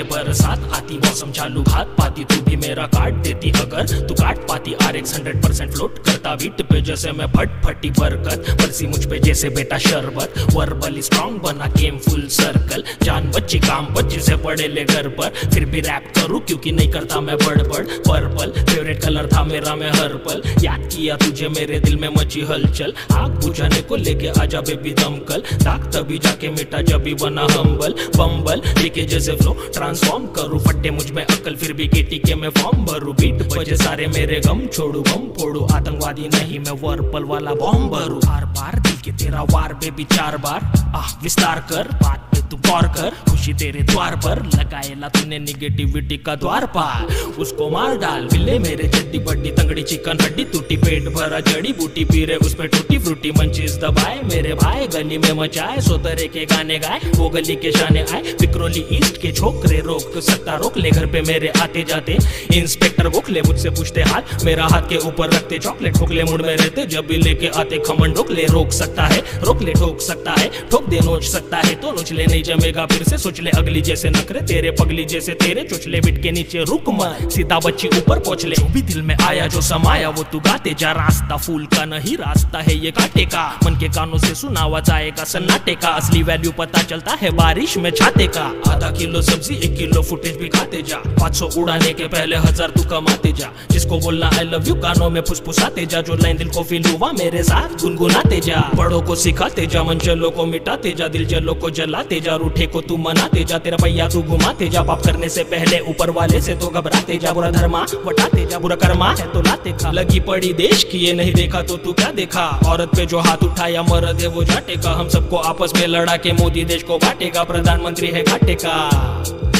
ये बरसात आती मौसम चालू घात पाती तू भी मेरा काट देती अगर तू काट पाती RX 100% फ्लोट करता बीट पे जैसे मैं फटफटी बरकत बरसी मुझ पे जैसे बेटा शरबत वर्बली स्ट्रॉन्ग बना गेम फुल सर्कल जान बच्ची काम बच्ची से पड़े ले घर पर फिर भी रैप करूं क्योंकि नहीं करता मैं बड़बड़ पर्पल फेवरेट कलर था मेरा मैं हर पल याद किया तुझे मेरे दिल में मची हलचल आग बुझाने को लेके आजा बेबी दमकल दाग तभी जाके मिटा जब भी बना हम्बल बम्बल लेके जैसे फ्लो ट्रांसफॉर्म करूं फटे मुझ में अकल फिर भी केटी के मैं फॉर्म भरूं बीट बजे सारे मेरे गम छोड़ू गम फोड़ू आतंकवादी नहीं मैं वर्पल वाला बॉम्ब भरूं हर बार दिल के तेरा वार बेबी 4 बार विस्तार कर बात पे तू गौर कर खुशी तेरे द्वार पर लगाएला तूने निगेटिविटी का द्वार पार उसको मार डाल मिले मेरे चड्डी बड्डी तंगड़ी चिकन हड्डी टूटी पेट भरा जड़ी बूटी पीरे उस पे टूटी फ्रूटी मंचीज दबाए मेरे भाई गली में मचाए सो तरह के गाने गाए वो गली के शाने आए विक्रोली ईस्ट के छोकरे रोक सकता रोक ले घर पे मेरे आते जाते इंस्पेक्टर बुकले मुझसे पूछते हाथ मेरा हाथ के ऊपर रखते चॉकलेट ठोकले मुड़ में रहते जब भी लेके आते खमन ढोकले रोक सकता है रोक ले ठोक सकता है ठोक दे नोच सकता है तो नोच ले नहीं जमेगा फिर से सोच ले अगली जैसे नखरे तेरे पगली जैसे तेरे चोचले बिट के नीचे रुक मत सीधा बच्ची ऊपर पहुंच ले जो भी दिल में आया जो समाया वो तू गाते जा रास्ता फूल का नहीं रास्ता है ये कांटे का मन के कानों से सुनावा जाएगा सन्नाटे का असली वैल्यू पता चलता है बारिश में छाते का आधा किलो सब्जी 1 किलो फुटेज भी खाते जा 500 उड़ाने के पहले 1000 तू कमाते जा जिसको बोलना आई लव यू कानों में फुसफुसाते जा जो लाइन दिल को फील हुआ मेरे साथ गुनगुनाते जा बड़ों को सिखाते जा मंचलों को मिटाते जा दिल जलों को जलाते जा रूठे को तू मनाते जा तेरा भैया तू घुमाते जा पाप करने से पहले ऊपर वाले से तो घबराते जा बुरा धर्मा बटाते जा बुरा कर्मा है तो लाते खा लगी पड़ी देश की ये नहीं देखा तो तू क्या देखा औरत पे जो हाथ उठाया मर्द है वो जाटेगा हम सबको आपस में लड़ा के मोदी देश को बांटेगा प्रधानमंत्री है घाटे का।